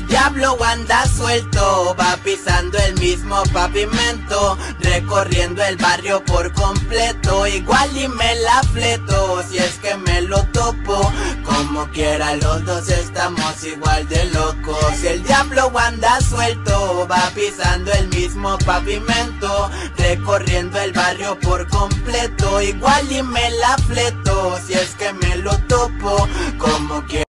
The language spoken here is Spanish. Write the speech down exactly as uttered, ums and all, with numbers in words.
el diablo anda suelto, va pisando el mismo pavimento, recorriendo el barrio por completo. Igual y me la fleto, si es que me lo topo. Como quiera los dos estamos igual de locos. Si el diablo anda suelto, va pisando el mismo pavimento, recorriendo el barrio por completo. Igual y me la fleto, si es que me lo topo. Como quiera